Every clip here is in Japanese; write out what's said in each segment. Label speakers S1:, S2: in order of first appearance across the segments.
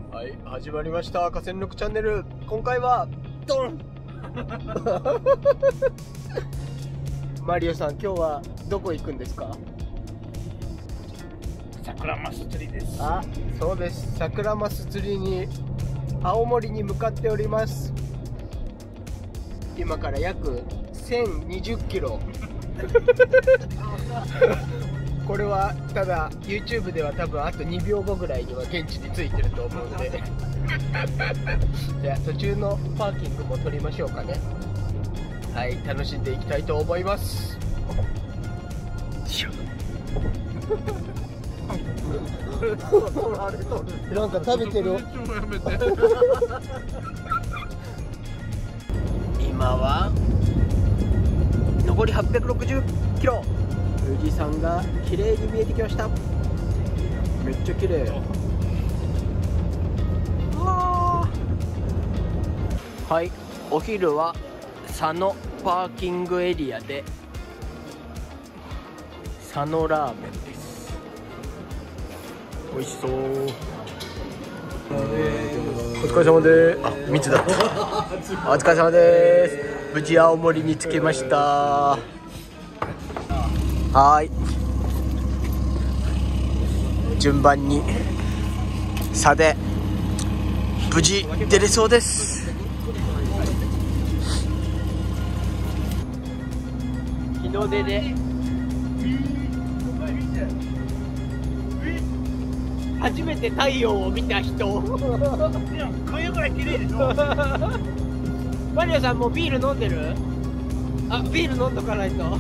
S1: はい、始まりました河川6チャンネル。今回はドンマリオさん、今日はどこ行くんですか？
S2: 桜マス釣りです。
S1: あ、そうです。桜マス釣りに青森に向かっております。今から約1020キロこれはただ YouTube では多分あと2秒後ぐらいには現地に着いてると思うんでじゃあ途中のパーキングも取りましょうかね。はい、楽しんでいきたいと思いますなんか食べてる今は残り860キロ。富士山が綺麗に見えてきました。めっちゃ綺麗。はい、お昼は佐野パーキングエリアで佐野ラーメンです。美味しそう。お疲れ様です。あ、密だったお疲れ様です。無事青森に着きました。はい、順番に差で無事出れそうです。日の出で初めて太陽を見た人冬ぐらい綺麗でしょマリオさん、もうビール飲んでる？あ、ビール飲んどかないと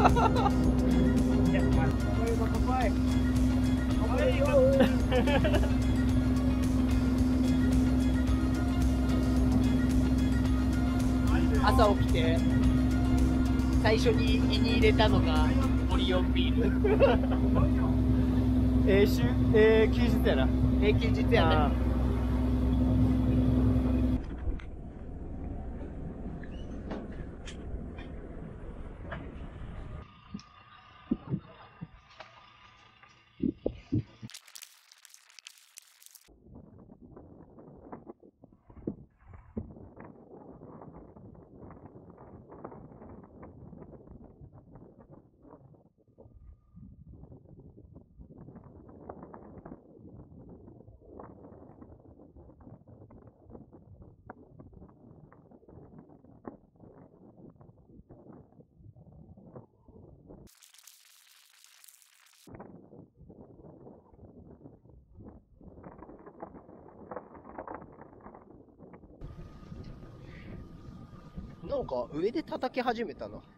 S1: 朝起きて最初に胃に入れたのがオリオンビール休日やな。休日やね。なんか上で叩き始めたな。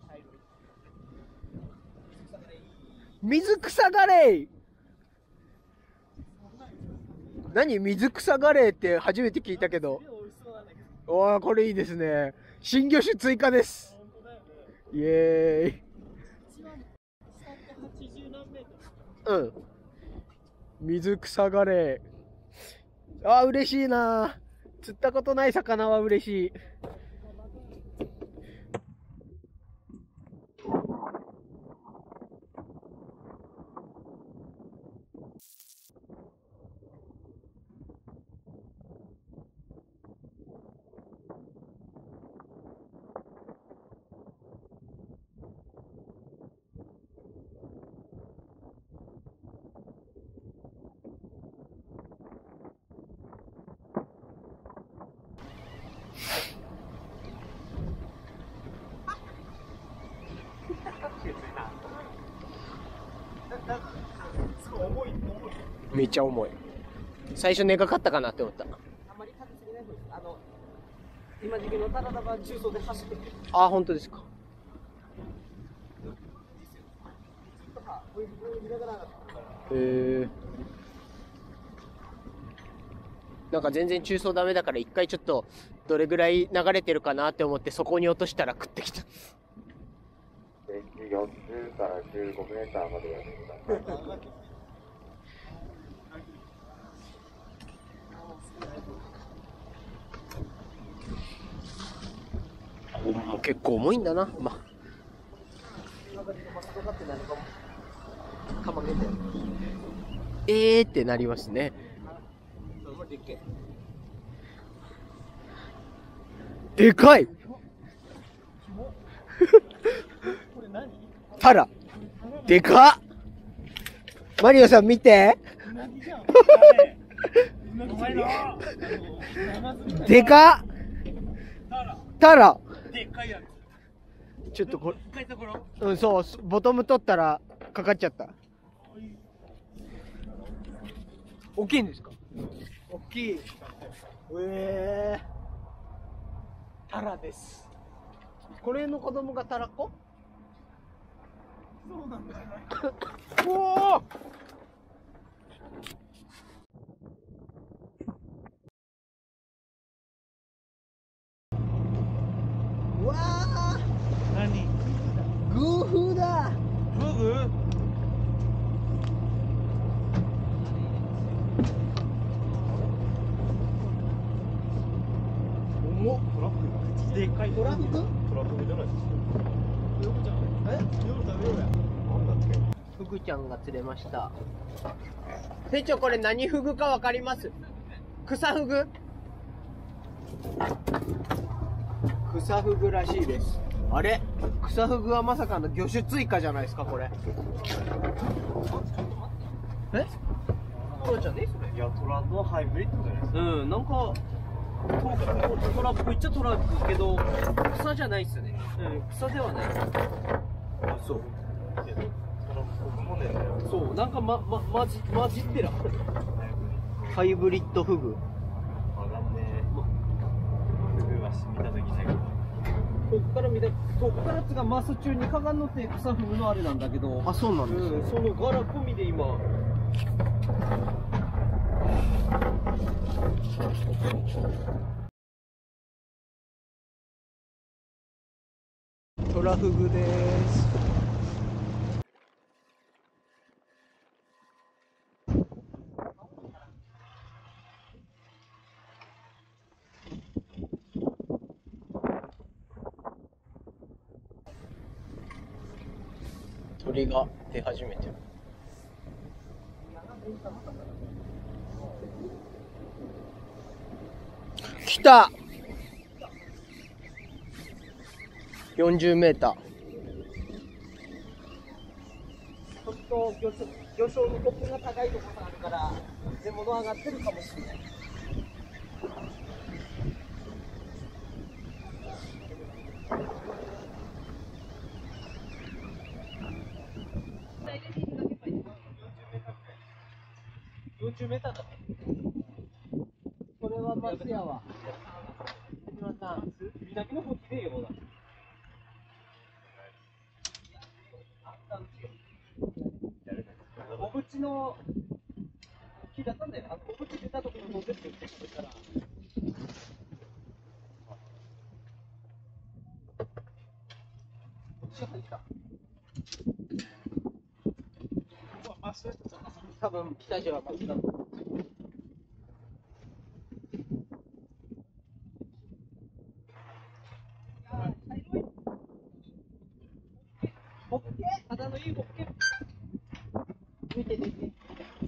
S1: 水草ガレー。何水草ガレーって初めて聞いたけど。おー、これいいですね。新魚種追加です。イエーイ。うん。水草ガレー。あー、嬉しいな。釣ったことない魚は嬉しい。めっちゃ重い。最初根がかったかなって思った。あまり立てすぎない方です。今時期のタラタラ重曹で走ってる。あ、本当ですか。なんか全然中層ダメだから一回ちょっとどれぐらい流れてるかなって思ってそこに落としたら食ってきた。40から15メーターまでやってください。結構重いんだな。まあってなりますね。 でっけえ。でかい。タラ。でかっ。マリオさん見て。でかっ。タラ。でっかいやつ。ちょっとこれ。うん、そう、ボトム取ったらかかっちゃった。大きいんですか。大きい。タラです。これの子供がタラコ。そうなんだよね。おお。うわあ。何？グーフーだ。フグ？重っ。トラフグ。でかいトラフグ？トラフグじゃないですか。ヨグちゃん。夜食べようや。なんだっけ。フグちゃんが釣れました。店長、これ何フグかわかります？クサフグ？クサフグらしいです。あれ？クサフグはまさかの魚種追加じゃないですか、これ。え？トラちゃんね、それ。いや、トラのハイブリッドじゃないですか。うん、なんかトラっぽいっちゃトラっぽいけど、草じゃないっすね。うん、草ではない。あ、そう。そう、なんか混じってる。ハイブリッドフグ。わかんねえ。フグは見たときないけど。ここから見た、ここからつがマス中にかがんのって草フグのあれなんだけど。あ、そうなんです。うん、その柄込みで今。トラフグです。鳥が出始めてる。来た。40メーター。ちょっと魚礁のトップが高いところがあるから獲物上がってるかもしれない。40メーターだ。これは松屋は。島さん、南の方綺麗よ。小淵の木だったんだよ。小淵出たところの全部って食べたら。多分北島は松だ。ホッケ？ただのいいホッケ。見て見て。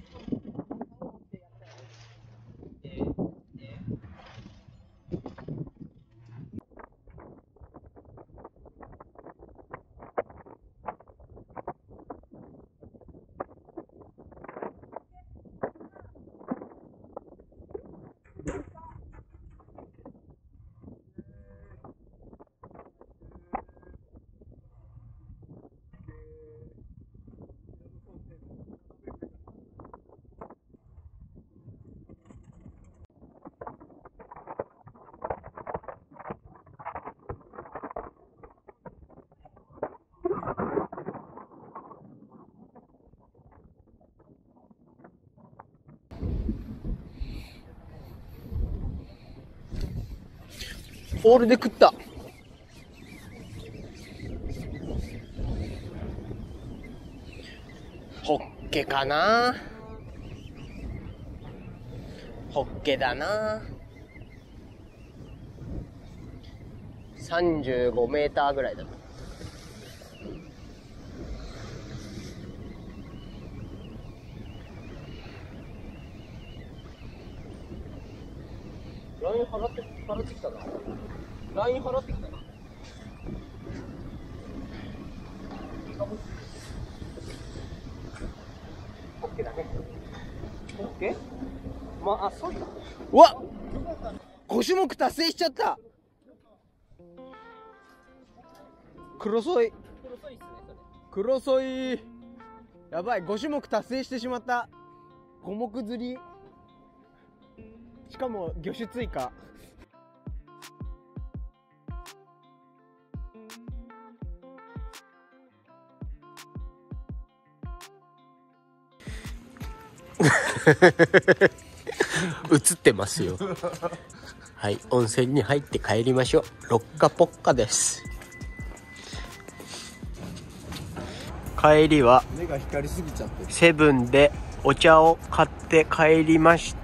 S1: ホールで食った。ホッケかな。ホッケだな。35メーターぐらいだと。 LINE 払ってきたな。LINE 払ってきたな。オッケーだね。オッケー。まあ、そうだ。うわっ、5種目達成しちゃった。黒ソイ。黒ソイ。やばい、5種目達成してしまった。5目釣り。しかも魚種追加。映ってますよ。はい、温泉に入って帰りましょう。ロッカポッカです。帰りは
S2: 目が光りすぎちゃってる。
S1: セブンでお茶を買って帰りました。